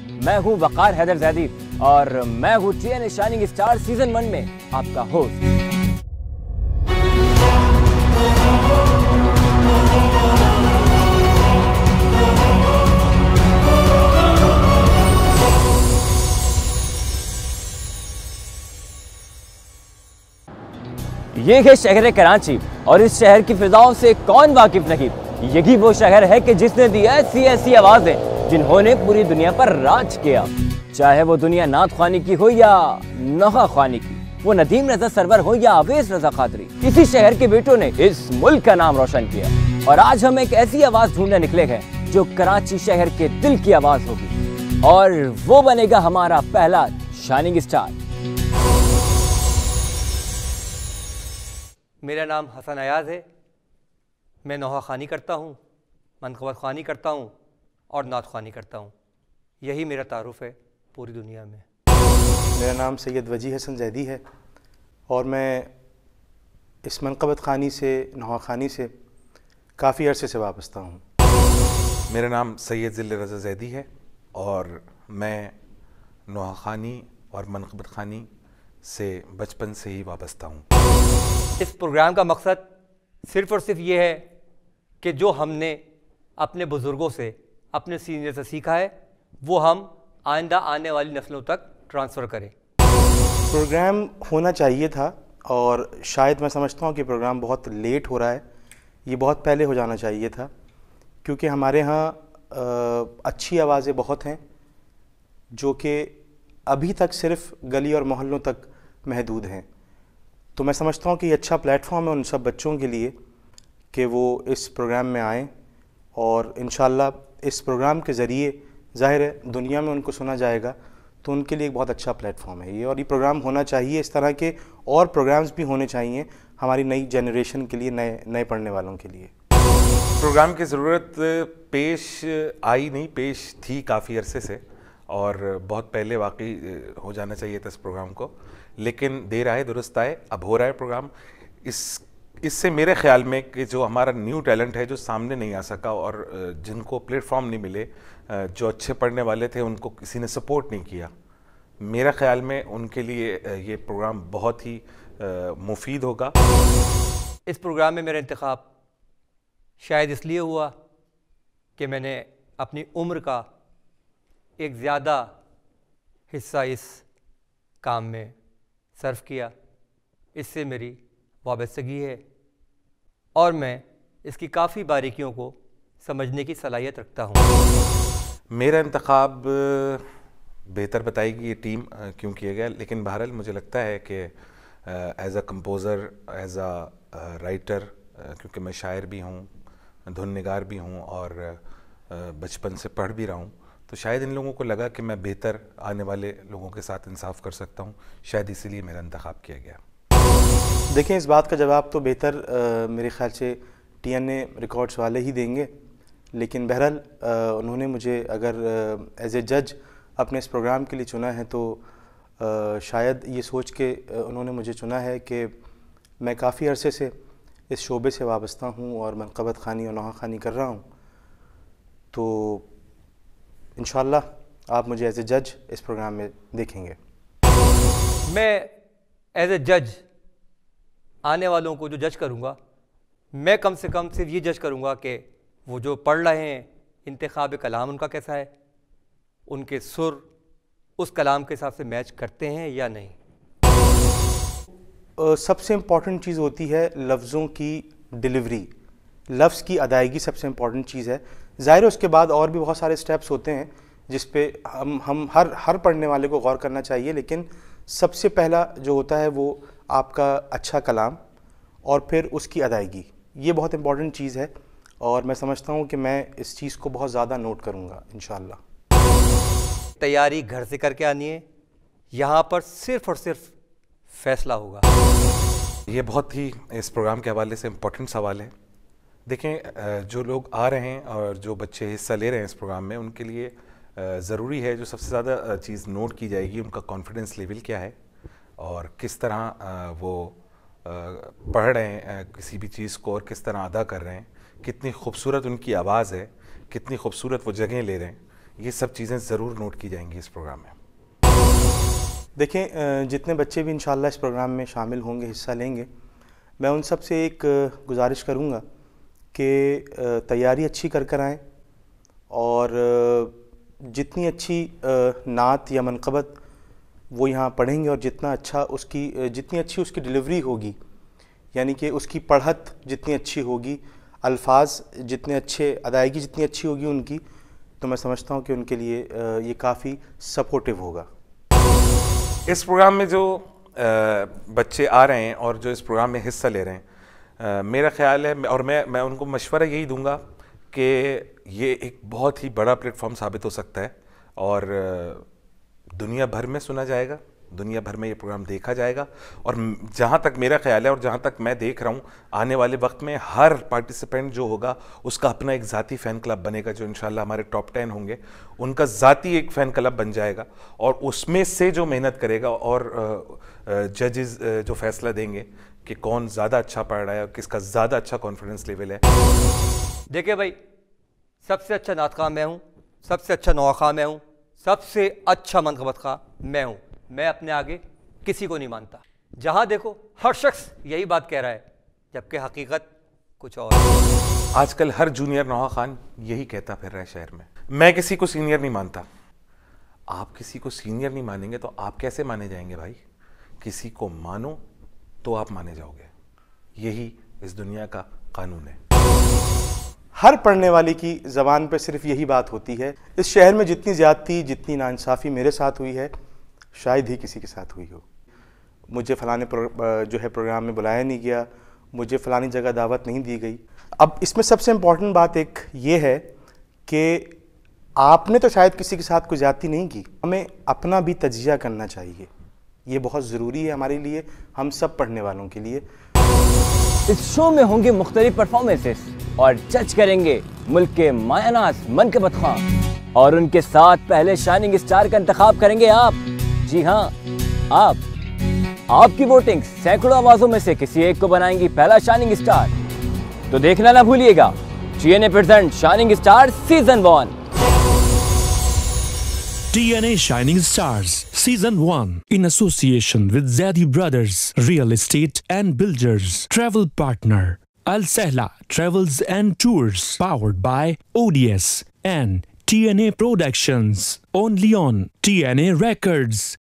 मैं हूं वकार हैदर ज़ैदी और मैं हूं TNA शाइनिंग स्टार सीजन 1 में आपका होस्ट। ये है शहर कराची और इस शहर की फिजाओं से कौन वाकिफ नहीं। यही वो शहर है कि जिसने दी ऐसी ऐसी आवाजें जिन्होंने पूरी दुनिया पर राज किया, चाहे वो दुनिया नात ख्वानी की हो या नहा ख्वानी की, वो नदीम रजा सरवर हो या अवेस रजा खातरी। इसी शहर के बेटों ने इस मुल्क का नाम रोशन किया और आज हम एक ऐसी आवाज ढूंढने निकले हैं जो कराची शहर के दिल की आवाज होगी और वो बनेगा हमारा पहला शाइनिंग स्टार। मेरा नाम हसन अयाज है। मैं नोहा ख़ानी करता हूँ, मनक़बत ख़ानी करता हूँ और नात ख़ानी करता हूँ। यही मेरा तारुफ है पूरी दुनिया में। मेरा नाम सैयद वजी हसन ज़ैदी है और मैं इस मनक़बत ख़ानी से, नोहा ख़ानी से काफ़ी अरसे से वाबस्ता हूँ। मेरा नाम सैयद ज़िल्ल रज़ा ज़ैदी है और मैं नोहा ख़ानी और मनक़बत ख़ानी से बचपन से ही वाबस्ता हूँ। इस प्रोग्राम का मकसद सिर्फ़ और सिर्फ ये है कि जो हमने अपने बुज़ुर्गों से, अपने सीनियर से सीखा है, वो हम आइंदा आने वाली नस्लों तक ट्रांसफ़र करें। प्रोग्राम होना चाहिए था और शायद मैं समझता हूँ कि प्रोग्राम बहुत लेट हो रहा है। ये बहुत पहले हो जाना चाहिए था क्योंकि हमारे यहाँ अच्छी आवाज़ें बहुत हैं जो कि अभी तक सिर्फ गली और मोहल्लों तक महदूद हैं। तो मैं समझता हूँ कि ये अच्छा प्लेटफॉर्म है उन सब बच्चों के लिए कि वो इस प्रोग्राम में आएँ और इंशाल्लाह इस प्रोग्राम के ज़रिए ज़ाहिर है दुनिया में उनको सुना जाएगा, तो उनके लिए एक बहुत अच्छा प्लेटफॉर्म है ये। और ये प्रोग्राम होना चाहिए, इस तरह के और प्रोग्राम्स भी होने चाहिए हमारी नई जनरेशन के लिए, नए पढ़ने वालों के लिए। प्रोग्राम की ज़रूरत पेश थी काफ़ी अरसे से और बहुत पहले वाकई हो जाना चाहिए था इस प्रोग्राम को, लेकिन देर आए दुरुस्त आए, अब हो रहा है प्रोग्राम। इससे मेरे ख्याल में कि जो हमारा न्यू टैलेंट है जो सामने नहीं आ सका और जिनको प्लेटफॉर्म नहीं मिले, जो अच्छे पढ़ने वाले थे उनको किसी ने सपोर्ट नहीं किया, मेरा ख्याल में उनके लिए ये प्रोग्राम बहुत ही मुफीद होगा। इस प्रोग्राम में मेरा इंतखाब शायद इसलिए हुआ कि मैंने अपनी उम्र का एक ज़्यादा हिस्सा इस काम में सर्व किया। इससे मेरी वाबस्तगी है और मैं इसकी काफ़ी बारीकियों को समझने की सलाहियत रखता हूँ। मेरा इंतखाब बेहतर बताएगी ये टीम क्यों किया गया, लेकिन बहरहाल मुझे लगता है कि as a composer, as a writer, क्योंकि मैं शायर भी हूँ, धुन निगार भी हूँ और बचपन से पढ़ भी रहा हूँ, तो शायद इन लोगों को लगा कि मैं बेहतर आने वाले लोगों के साथ इंसाफ कर सकता हूँ। शायद इसीलिए मेरा इंतखाब किया गया। देखें, इस बात का जवाब तो बेहतर मेरे ख्याल से TnaRecords वाले ही देंगे, लेकिन बहरहाल उन्होंने मुझे अगर एज ए जज अपने इस प्रोग्राम के लिए चुना है तो शायद ये सोच के उन्होंने मुझे चुना है कि मैं काफ़ी अरसे से इस शोबे से वाबस्ता हूँ और मनक़बत ख़ानी और नोहा ख़ानी कर रहा हूँ। तो इंशाल्लाह आप मुझे एज ए जज इस प्रोग्राम में देखेंगे। मैं एज ए जज आने वालों को जो जज करूँगा, मैं कम से कम सिर्फ ये जज करूँगा कि वो जो पढ़ रहे हैं, इंतखाब कलाम उनका कैसा है, उनके सुर उस कलाम के हिसाब से मैच करते हैं या नहीं। सबसे इम्पॉर्टेंट चीज़ होती है लफ्ज़ों की डिलीवरी, लफ्ज़ की अदायगी सबसे इम्पॉर्टेंट चीज़ है। ज़ाहिर है उसके बाद और भी बहुत सारे स्टेप्स होते हैं जिस पे हम हर पढ़ने वाले को गौर करना चाहिए, लेकिन सबसे पहला जो होता है वो आपका अच्छा कलाम और फिर उसकी अदायगी, ये बहुत इम्पॉर्टेंट चीज़ है और मैं समझता हूँ कि मैं इस चीज़ को बहुत ज़्यादा नोट करूँगा इंशाल्लाह। तैयारी घर से करके आनी है, यहाँ पर सिर्फ़ और सिर्फ फैसला होगा। ये बहुत ही इस प्रोग्राम के हवाले से इम्पोर्टेंट सवाल है। देखें, जो लोग आ रहे हैं और जो बच्चे हिस्सा ले रहे हैं इस प्रोग्राम में, उनके लिए ज़रूरी है, जो सबसे ज़्यादा चीज़ नोट की जाएगी, उनका कॉन्फिडेंस लेवल क्या है और किस तरह वो पढ़ रहे हैं किसी भी चीज़ को और किस तरह अदा कर रहे हैं, कितनी खूबसूरत उनकी आवाज़ है, कितनी खूबसूरत वो जगह ले रहे हैं। ये सब चीज़ें ज़रूर नोट की जाएंगी इस प्रोग्राम में। देखें, जितने बच्चे भी इंशाल्लाह इस प्रोग्राम में शामिल होंगे, हिस्सा लेंगे, मैं उन सब से एक गुजारिश करूंगा कि तैयारी अच्छी कर आएँ और जितनी अच्छी नात या मनक़बत वो यहाँ पढ़ेंगे और जितनी अच्छी उसकी डिलीवरी होगी, यानी कि उसकी पढ़त जितनी अच्छी होगी, अल्फाज जितने अच्छे, अदायगी जितनी अच्छी होगी उनकी, तो मैं समझता हूँ कि उनके लिए ये काफ़ी सपोर्टिव होगा। इस प्रोग्राम में जो बच्चे आ रहे हैं और जो इस प्रोग्राम में हिस्सा ले रहे हैं, मेरा ख्याल है और मैं उनको मशवरा यही दूंगा कि ये एक बहुत ही बड़ा प्लेटफॉर्म साबित हो सकता है और दुनिया भर में सुना जाएगा, दुनिया भर में ये प्रोग्राम देखा जाएगा। और जहाँ तक मेरा ख्याल है और जहाँ तक मैं देख रहा हूँ, आने वाले वक्त में हर पार्टिसिपेंट जो होगा उसका अपना एक ज़ाती फ़ैन क्लब बनेगा, जो इंशाल्लाह हमारे टॉप 10 होंगे उनका ज़ाती एक फ़ैन क्लब बन जाएगा। और उसमें से जो मेहनत करेगा और जजेस जो फैसला देंगे कि कौन ज़्यादा अच्छा पढ़ रहा है और किसका ज़्यादा अच्छा कॉन्फिडेंस लेवल है। देखिए भाई, सबसे अच्छा नातखा मैं हूँ, सबसे अच्छा नौखा मैं हूँ, सबसे अच्छा मनक़बत खा मैं हूँ। मैं अपने आगे किसी को नहीं मानता। जहाँ देखो हर शख्स यही बात कह रहा है, जबकि हकीकत कुछ और है। आजकल हर जूनियर नौहा खान यही कहता फिर रहा है शहर में, मैं किसी को सीनियर नहीं मानता। आप किसी को सीनियर नहीं मानेंगे तो आप कैसे माने जाएंगे भाई? किसी को मानो तो आप माने जाओगे, यही इस दुनिया का कानून है। हर पढ़ने वाले की ज़बान पे सिर्फ यही बात होती है। इस शहर में जितनी ज़्यादती, जितनी नाइंसाफ़ी मेरे साथ हुई है, शायद ही किसी के साथ हुई हो। मुझे फ़लाने जो है प्रोग्राम में बुलाया नहीं गया, मुझे फ़लानी जगह दावत नहीं दी गई। अब इसमें सबसे इम्पॉर्टेंट बात एक ये है कि आपने तो शायद किसी के साथ कोई ज़्यादती नहीं की, हमें अपना भी तजिया करना चाहिए। ये बहुत ज़रूरी है हमारे लिए, हम सब पढ़ने वालों के लिए। इस शो में होंगे मुख्तलिफ परफॉर्मेंसेस और जज करेंगे मुल्क के मायानाज मनक़बत खां, और उनके साथ पहले शाइनिंग स्टार का इंतखाब करेंगे आप। जी हाँ, आपकी वोटिंग सैकड़ों आवाजों में से किसी एक को बनाएंगी पहला शाइनिंग स्टार। तो देखना ना भूलिएगा TNA present shining star season 1। TNA Shining Stars Season 1 in association with Zaidi Brothers, Real Estate and Builders, Travel Partner AlSahlah Travels and Tours, powered by ODS and Tna Productions, only on TnaRecords.